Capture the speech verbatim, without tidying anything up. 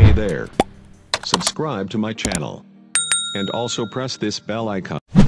Hey there. Subscribe to my channel. And also press this bell icon.